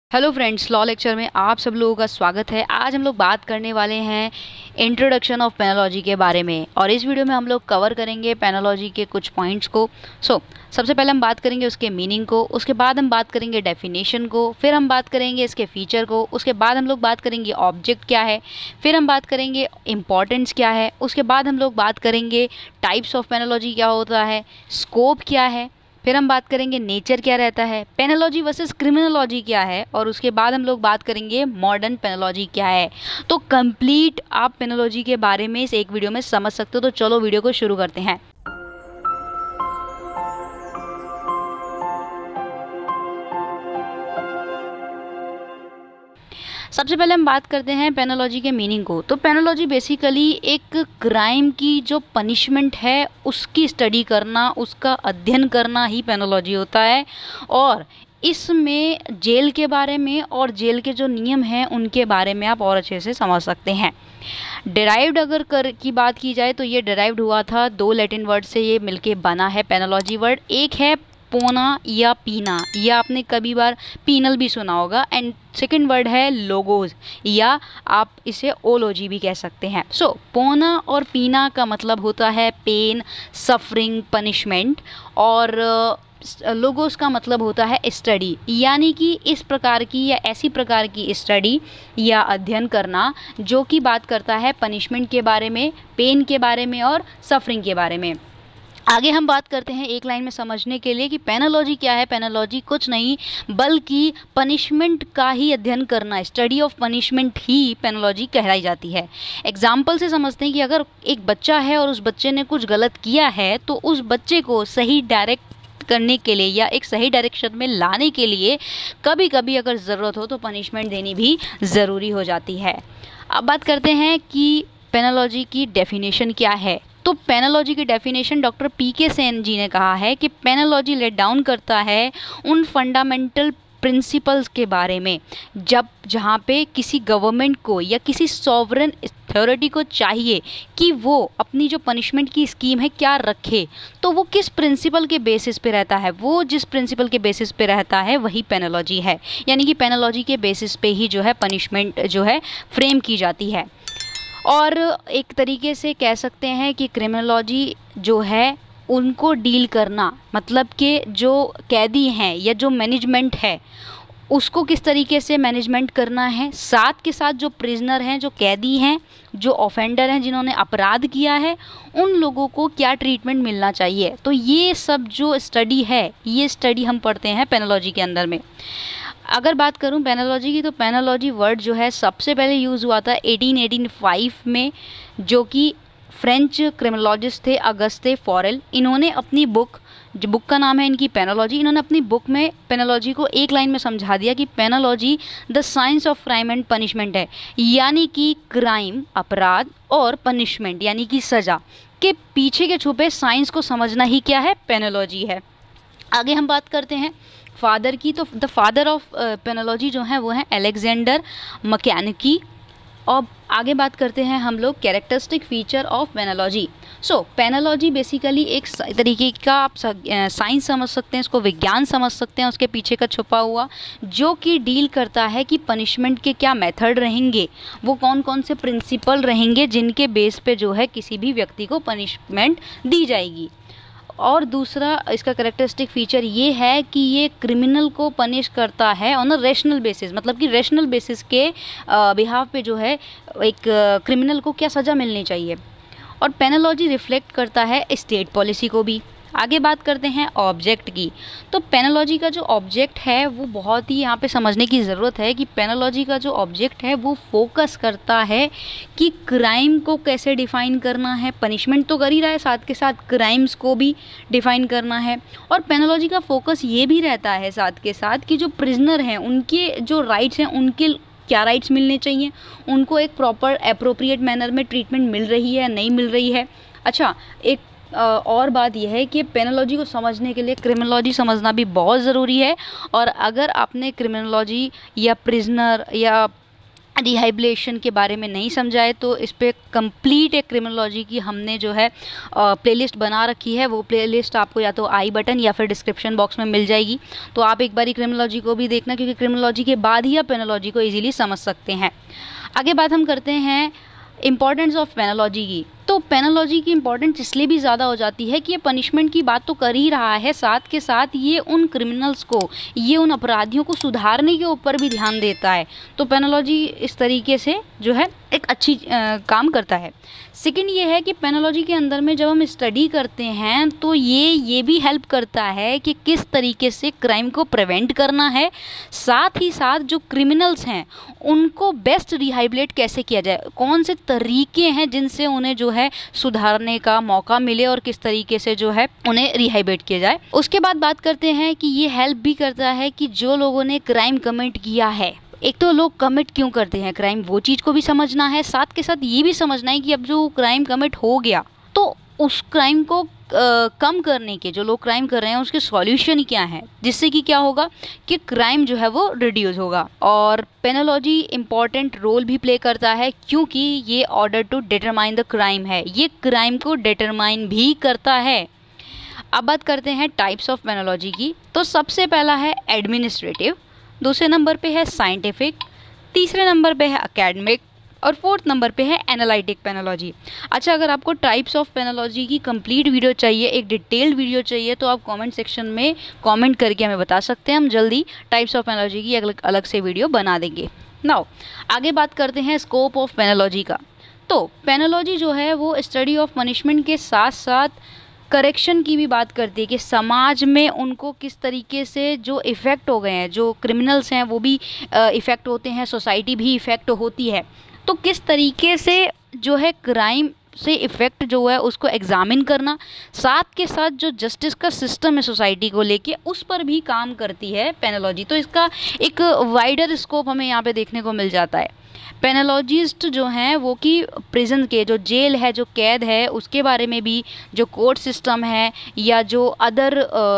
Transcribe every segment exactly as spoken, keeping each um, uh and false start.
Hello friends, law lecture में आप सब लोगों का स्वागत है। आज हम लोग बात करने वाले हैं इंट्रोडक्शन ऑफ पेनोलॉजी के बारे में, और इस वीडियो में हम लोग कवर करेंगे पेनोलॉजी के कुछ पॉइंट्स को। सो so, सबसे पहले हम बात करेंगे उसके मीनिंग को, उसके बाद हम बात करेंगे डेफिनेशन को, फिर हम बात करेंगे इसके फीचर को, उसके बाद हम लोग बात करेंगे ऑब्जेक्ट क्या है, फिर हम बात करेंगे इम्पॉर्टेंस क्या है, उसके बाद हम लोग बात करेंगे टाइप्स ऑफ पेनोलॉजी क्या होता है, स्कोप क्या है, फिर हम बात करेंगे नेचर क्या रहता है, पेनोलॉजी वर्सेस क्रिमिनोलॉजी क्या है, और उसके बाद हम लोग बात करेंगे मॉडर्न पेनोलॉजी क्या है। तो कंप्लीट आप पेनोलॉजी के बारे में इस एक वीडियो में समझ सकते हो। तो चलो वीडियो को शुरू करते हैं। सबसे पहले हम बात करते हैं पेनोलॉजी के मीनिंग को। तो पेनोलॉजी बेसिकली एक क्राइम की जो पनिशमेंट है उसकी स्टडी करना, उसका अध्ययन करना ही पेनोलॉजी होता है। और इसमें जेल के बारे में और जेल के जो नियम हैं उनके बारे में आप और अच्छे से समझ सकते हैं। डिराइव्ड अगर कर की बात की जाए तो ये डिराइव्ड हुआ था दो लैटिन वर्ड से, ये मिलके बना है पेनोलॉजी वर्ड। एक है पोना या पीना, या आपने कभी बार पीनल भी सुना होगा, एंड सेकंड वर्ड है लोगोज, या आप इसे ओलॉजी भी कह सकते हैं। सो so, पोना और पीना का मतलब होता है पेन, सफरिंग, पनिशमेंट, और लोगोस का मतलब होता है स्टडी, यानी कि इस प्रकार की या ऐसी प्रकार की स्टडी या अध्ययन करना जो कि बात करता है पनिशमेंट के बारे में, पेन के बारे में और सफरिंग के बारे में। आगे हम बात करते हैं एक लाइन में समझने के लिए कि पेनोलॉजी क्या है। पेनोलॉजी कुछ नहीं बल्कि पनिशमेंट का ही अध्ययन करना, स्टडी ऑफ पनिशमेंट ही पेनोलॉजी कहलाई जाती है। एग्जाम्पल से समझते हैं कि अगर एक बच्चा है और उस बच्चे ने कुछ गलत किया है तो उस बच्चे को सही डायरेक्ट करने के लिए या एक सही डायरेक्शन में लाने के लिए कभी कभी अगर ज़रूरत हो तो पनिशमेंट देनी भी ज़रूरी हो जाती है। अब बात करते हैं कि पेनोलॉजी की डेफिनेशन क्या है। तो पेनोलॉजी की डेफिनेशन डॉक्टर पी के सेन जी ने कहा है कि पेनोलॉजी लेट डाउन करता है उन फंडामेंटल प्रिंसिपल्स के बारे में जब जहाँ पे किसी गवर्नमेंट को या किसी सॉवरन अथॉरिटी को चाहिए कि वो अपनी जो पनिशमेंट की स्कीम है क्या रखे, तो वो किस प्रिंसिपल के बेसिस पे रहता है। वो जिस प्रिंसिपल के बेसिस पे रहता है वही पेनोलॉजी है, यानी कि पेनोलॉजी के बेसिस पे ही जो है पनिशमेंट जो है फ्रेम की जाती है। और एक तरीके से कह सकते हैं कि क्रिमिनोलॉजी जो है उनको डील करना, मतलब कि जो कैदी हैं या जो मैनेजमेंट है उसको किस तरीके से मैनेजमेंट करना है, साथ के साथ जो प्रिजनर हैं, जो कैदी हैं, जो ऑफेंडर हैं, जिन्होंने अपराध किया है, उन लोगों को क्या ट्रीटमेंट मिलना चाहिए। तो ये सब जो स्टडी है, ये स्टडी हम पढ़ते हैं पेनोलॉजी के अंदर में। अगर बात करूं पेनोलॉजी की, तो पेनोलॉजी वर्ड जो है सबसे पहले यूज़ हुआ था अठारह सौ पचासी में, जो कि फ्रेंच क्रिमिनोलॉजिस्ट थे अगस्ते फॉरेल। इन्होंने अपनी बुक, जो बुक का नाम है इनकी पेनोलॉजी, इन्होंने अपनी बुक में पेनोलॉजी को एक लाइन में समझा दिया कि penology the science of crime and punishment है, यानी कि क्राइम, अपराध, और पनिशमेंट यानी कि सज़ा के पीछे के छुपे साइंस को समझना ही क्या है, पेनोलॉजी है। आगे हम बात करते हैं फादर की। तो द फादर ऑफ पेनोलॉजी जो है वो है अलेक्जेंडर मैकेनिकी। और आगे बात करते हैं हम लोग characteristic feature of penology. So penology basically एक तरीके का आप साइंस समझ सकते हैं, इसको विज्ञान समझ सकते हैं, उसके पीछे का छुपा हुआ, जो कि डील करता है कि पनिशमेंट के क्या मेथड रहेंगे, वो कौन कौन से प्रिंसिपल रहेंगे जिनके बेस पे जो है किसी भी व्यक्ति को पनिशमेंट दी जाएगी। और दूसरा इसका करेक्टरिस्टिक फीचर ये है कि ये क्रिमिनल को पनिश करता है ऑन अ रेशनल बेसिस, मतलब कि रेशनल बेसिस के बिहाफ पे जो है एक क्रिमिनल को क्या सज़ा मिलनी चाहिए। और पेनोलॉजी रिफ्लेक्ट करता है स्टेट पॉलिसी को भी। आगे बात करते हैं ऑब्जेक्ट की। तो पेनोलॉजी का जो ऑब्जेक्ट है वो बहुत ही यहाँ पे समझने की ज़रूरत है कि पेनोलॉजी का जो ऑब्जेक्ट है वो फोकस करता है कि क्राइम को कैसे डिफ़ाइन करना है। पनिशमेंट तो कर ही रहा है, साथ के साथ क्राइम्स को भी डिफ़ाइन करना है। और पेनोलॉजी का फोकस ये भी रहता है साथ के साथ कि जो प्रिजनर हैं उनके जो राइट्स हैं, उनके क्या राइट्स मिलने चाहिए, उनको एक प्रॉपर अप्रोप्रिएट मैनर में ट्रीटमेंट मिल रही है, नहीं मिल रही है। अच्छा, एक और बात यह है कि पेनोलॉजी को समझने के लिए क्रिमिनोलॉजी समझना भी बहुत ज़रूरी है। और अगर आपने क्रिमिनोलॉजी या प्रिजनर या रिहाइबिलिटेशन के बारे में नहीं समझा है, तो इस पर कंप्लीट एक क्रिमिनोलॉजी की हमने जो है प्लेलिस्ट बना रखी है। वो प्लेलिस्ट आपको या तो आई बटन या फिर डिस्क्रिप्शन बॉक्स में मिल जाएगी, तो आप एक बारी क्रिमिनोलॉजी को भी देखना, क्योंकि क्रिमिनोलॉजी के बाद ही आप पेनोलॉजी को ईजिली समझ सकते हैं। आगे बात हम करते हैं इम्पॉर्टेंस ऑफ पेनोलॉजी की। तो पेनोलॉजी की इम्पोर्टेंस इसलिए भी ज़्यादा हो जाती है कि ये पनिशमेंट की बात तो कर ही रहा है, साथ के साथ ये उन क्रिमिनल्स को, ये उन अपराधियों को सुधारने के ऊपर भी ध्यान देता है। तो पेनोलॉजी इस तरीके से जो है एक अच्छी आ, काम करता है। सेकंड ये है कि पेनोलॉजी के अंदर में जब हम स्टडी करते हैं तो ये ये भी हेल्प करता है कि किस तरीके से क्राइम को प्रिवेंट करना है, साथ ही साथ जो क्रिमिनल्स हैं उनको बेस्ट रिहाइबिलिट कैसे किया जाए, कौन से तरीके हैं जिनसे उन्हें जो है सुधारने का मौका मिले और किस तरीके से जो है उन्हें रिहाइबिलिट किया जाए। उसके बाद बात करते हैं कि ये हेल्प भी करता है कि जो लोगों ने क्राइम कमिट किया है, एक तो लोग कमिट क्यों करते हैं क्राइम, वो चीज़ को भी समझना है, साथ के साथ ये भी समझना है कि अब जो क्राइम कमिट हो गया तो उस क्राइम को आ, कम करने के, जो लोग क्राइम कर रहे हैं उसके सॉल्यूशन क्या है, जिससे कि क्या होगा कि क्राइम जो है वो रिड्यूस होगा। और पेनोलॉजी इम्पॉर्टेंट रोल भी प्ले करता है, क्योंकि ये order to determine the crime है, ये क्राइम को डिटरमाइन भी करता है। अब बात करते हैं टाइप्स ऑफ पेनोलॉजी की। तो सबसे पहला है एडमिनिस्ट्रेटिव, दूसरे नंबर पे है साइंटिफिक, तीसरे नंबर पे है एकेडमिक और फोर्थ नंबर पे है एनालिटिक पेनोलॉजी। अच्छा, अगर आपको टाइप्स ऑफ पेनोलॉजी की कंप्लीट वीडियो चाहिए, एक डिटेल्ड वीडियो चाहिए, तो आप कमेंट सेक्शन में कमेंट करके हमें बता सकते हैं, हम जल्दी टाइप्स ऑफ पेनोलॉजी की अलग अलग से वीडियो बना देंगे। नाउ आगे बात करते हैं स्कोप ऑफ पेनोलॉजी का। तो पेनोलॉजी जो है वो स्टडी ऑफ पनिशमेंट के साथ साथ करेक्शन की भी बात करती है कि समाज में उनको किस तरीके से जो इफ़ेक्ट हो गए हैं, जो क्रिमिनल्स हैं वो भी इफ़ेक्ट होते हैं, सोसाइटी भी इफ़ेक्ट होती है, तो किस तरीके से जो है क्राइम से इफ़ेक्ट जो है उसको एग्जामिन करना, साथ के साथ जो जस्टिस का सिस्टम है सोसाइटी को लेके उस पर भी काम करती है पेनोलॉजी। तो इसका एक वाइडर स्कोप हमें यहाँ पे देखने को मिल जाता है। पेनोलॉजिस्ट जो हैं वो कि प्रिजन के जो जेल है, जो कैद है, उसके बारे में भी, जो कोर्ट सिस्टम है या जो अदर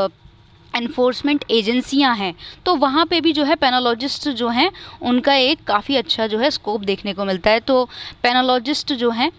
एनफोर्समेंट एजेंसियां हैं, तो वहाँ पे भी जो है पेनोलॉजिस्ट जो हैं उनका एक काफ़ी अच्छा जो है स्कोप देखने को मिलता है। तो पेनोलॉजिस्ट जो हैं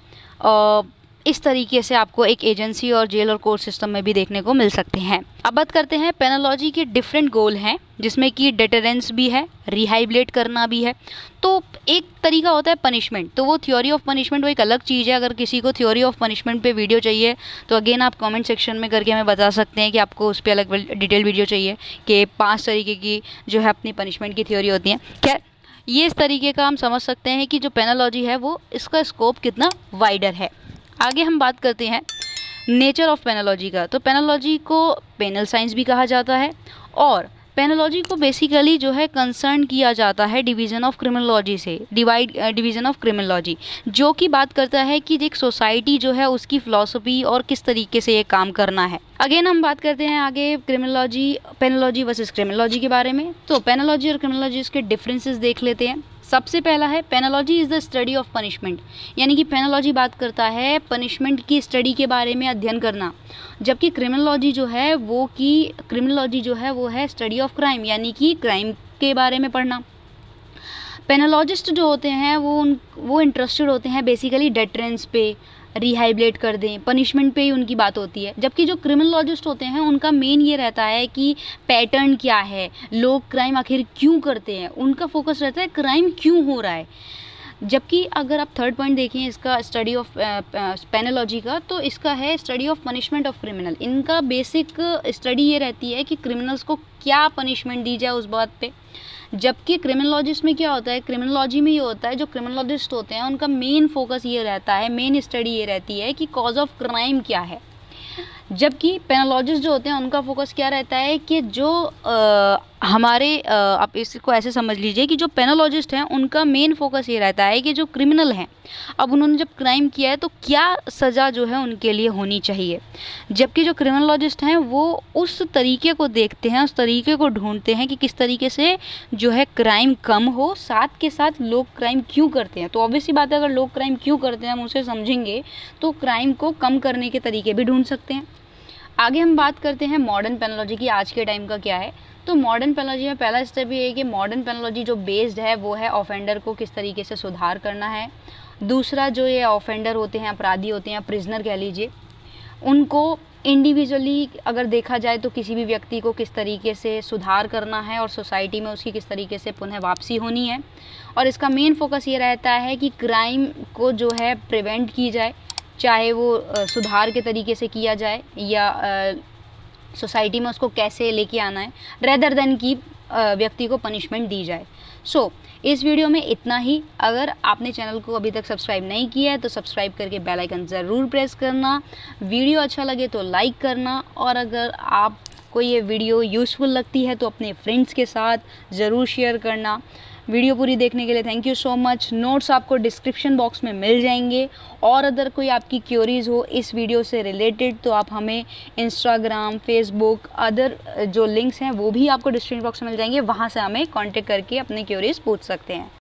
इस तरीके से आपको एक एजेंसी और जेल और कोर्ट सिस्टम में भी देखने को मिल सकते हैं। अब बात करते हैं पेनोलॉजी के डिफरेंट गोल हैं, जिसमें कि डिटरेंस भी है, रिहाइबिलिट करना भी है। तो एक तरीका होता है पनिशमेंट, तो वो थ्योरी ऑफ पनिशमेंट वो एक अलग चीज़ है। अगर किसी को थ्योरी ऑफ पनिशमेंट पे वीडियो चाहिए तो अगेन आप कमेंट सेक्शन में करके हमें बता सकते हैं कि आपको उस पर अलग डिटेल वीडियो चाहिए कि पाँच तरीके की जो है अपनी पनिशमेंट की थ्योरी होती है। खैर, ये इस तरीके का हम समझ सकते हैं कि जो पेनोलॉजी है वो इसका स्कोप कितना वाइडर है। आगे हम बात करते हैं नेचर ऑफ पेनोलॉजी का। तो पेनोलॉजी को पेनल साइंस भी कहा जाता है और पेनोलॉजी को बेसिकली जो है कंसर्न किया जाता है डिवीज़न ऑफ क्रिमिनोलॉजी से, डिवाइड डिवीज़न ऑफ क्रिमिनोलॉजी, जो कि बात करता है कि एक सोसाइटी जो है उसकी फ़िलॉसफी और किस तरीके से ये काम करना है। अगेन हम बात करते हैं आगे क्रिमिनोलॉजी, पेनोलॉजी वर्सेस क्रिमिनोलॉजी के बारे में। तो पेनोलॉजी और क्रिमिनोलॉजी के डिफरेंसेस देख लेते हैं। सबसे पहला है penology is the study of punishment, यानी कि पेनोलॉजी बात करता है पनिशमेंट की स्टडी के बारे में अध्ययन करना, जबकि क्रिमिनोलॉजी जो है वो की क्रिमिनोलॉजी जो है वो है स्टडी ऑफ क्राइम, यानी कि क्राइम के बारे में पढ़ना। पेनोलॉजिस्ट जो होते हैं वो उन वो इंटरेस्टेड होते हैं बेसिकली डेटरेंस पे, रिहाइबिलिट कर दें, पनिशमेंट पे ही उनकी बात होती है। जबकि जो क्रिमिनोलॉजिस्ट होते हैं उनका मेन ये रहता है कि पैटर्न क्या है, लोग क्राइम आखिर क्यों करते हैं, उनका फोकस रहता है क्राइम क्यों हो रहा है। जबकि अगर आप थर्ड पॉइंट देखें इसका स्टडी ऑफ पेनोलॉजी का, तो इसका है study of punishment of criminal. इनका बेसिक स्टडी ये रहती है कि क्रिमिनल्स को क्या पनिशमेंट दी जाए उस बात पे। जबकि क्रिमिनोलॉजिस्ट में क्या होता है, क्रिमिनोलॉजी में ये होता है जो क्रिमिनोलॉजिस्ट होते हैं उनका मेन फोकस ये रहता है, मेन स्टडी ये रहती है कि कॉज ऑफ क्राइम क्या है। जबकि पेनोलॉजिस्ट जो होते हैं उनका फोकस क्या रहता है कि जो आ, हमारे आ, आप इसको ऐसे समझ लीजिए कि जो पेनोलॉजिस्ट हैं उनका मेन फोकस ये रहता है कि जो क्रिमिनल हैं, अब उन्होंने जब क्राइम किया है तो क्या सज़ा जो है उनके लिए होनी चाहिए। जबकि जो क्रिमिनोलॉजिस्ट हैं वो उस तरीके को देखते हैं, उस तरीके को ढूंढते हैं कि किस तरीके से जो है क्राइम कम हो, साथ के साथ लोग क्राइम क्यों करते हैं। तो ऑब्वियस सी बात है, अगर लोग क्राइम क्यों करते हैं हम उसे समझेंगे तो क्राइम को कम करने के तरीके भी ढूंढ सकते हैं। आगे हम बात करते हैं मॉडर्न पेनोलॉजी की, आज के टाइम का क्या है। तो मॉडर्न पेनोलॉजी में पहला स्टेप ये है कि मॉडर्न पेनोलॉजी जो बेस्ड है वो है ऑफेंडर को किस तरीके से सुधार करना है। दूसरा, जो ये ऑफेंडर होते हैं, अपराधी होते हैं, प्रिजनर कह लीजिए, उनको इंडिविजुअली अगर देखा जाए तो किसी भी व्यक्ति को किस तरीके से सुधार करना है और सोसाइटी में उसकी किस तरीके से पुनः वापसी होनी है। और इसका मेन फोकस ये रहता है कि क्राइम को जो है प्रिवेंट की जाए, चाहे वो सुधार के तरीके से किया जाए या सोसाइटी में उसको कैसे लेके आना है, रेदर देन कि व्यक्ति को पनिशमेंट दी जाए। सो so, इस वीडियो में इतना ही। अगर आपने चैनल को अभी तक सब्सक्राइब नहीं किया है तो सब्सक्राइब करके बेल आइकन ज़रूर प्रेस करना, वीडियो अच्छा लगे तो लाइक करना, और अगर आपको ये वीडियो यूज़फुल लगती है तो अपने फ्रेंड्स के साथ ज़रूर शेयर करना। वीडियो पूरी देखने के लिए thank you so much. Notes आपको डिस्क्रिप्शन बॉक्स में मिल जाएंगे, और अगर कोई आपकी क्यूरीज हो इस वीडियो से रिलेटेड तो आप हमें इंस्टाग्राम, फेसबुक, अदर जो लिंक्स हैं वो भी आपको डिस्क्रिप्शन बॉक्स में मिल जाएंगे, वहाँ से हमें कांटेक्ट करके अपने क्यूरीज पूछ सकते हैं।